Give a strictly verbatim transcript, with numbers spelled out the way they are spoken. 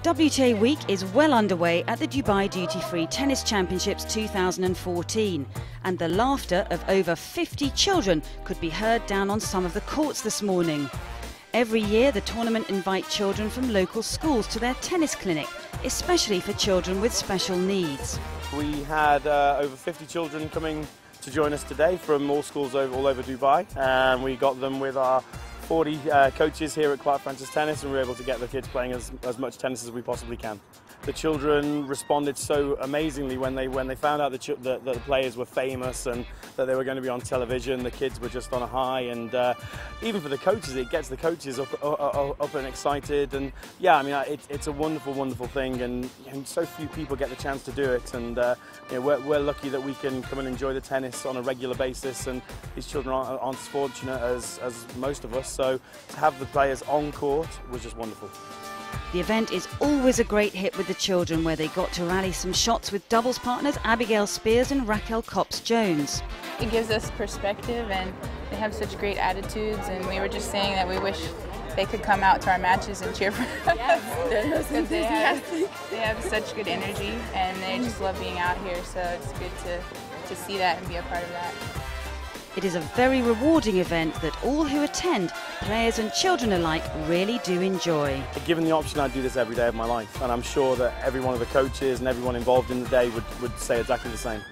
W T A Week is well underway at the Dubai Duty Free Tennis Championships two thousand fourteen, and the laughter of over fifty children could be heard down on some of the courts this morning. Every year the tournament invites children from local schools to their tennis clinic, especially for children with special needs. We had uh, over fifty children coming to join us today from all schools over, all over Dubai, and we got them with our forty uh, coaches here at Clark Francis Tennis, and we were able to get the kids playing as, as much tennis as we possibly can. The children responded so amazingly when they when they found out that, that, that the players were famous and that they were going to be on television. The kids were just on a high, and uh, even for the coaches, it gets the coaches up, up, up and excited. And yeah, I mean, it, it's a wonderful, wonderful thing, and, and so few people get the chance to do it. And uh, you know, we're, we're lucky that we can come and enjoy the tennis on a regular basis, and these children aren't, aren't as fortunate as, as most of us. So to have the players on court was just wonderful. The event is always a great hit with the children, where they got to rally some shots with doubles partners Abigail and Raquel Kops-Jones. It gives us perspective, and they have such great attitudes, and we were just saying that we wish they could come out to our matches and cheer for us. Yes, because they have, they have such good energy, and they just love being out here, so it's good to, to see that and be a part of that. It is a very rewarding event that all who attend, players and children alike, really do enjoy. Given the option, I'd do this every day of my life, and I'm sure that every one of the coaches and everyone involved in the day would, would say exactly the same.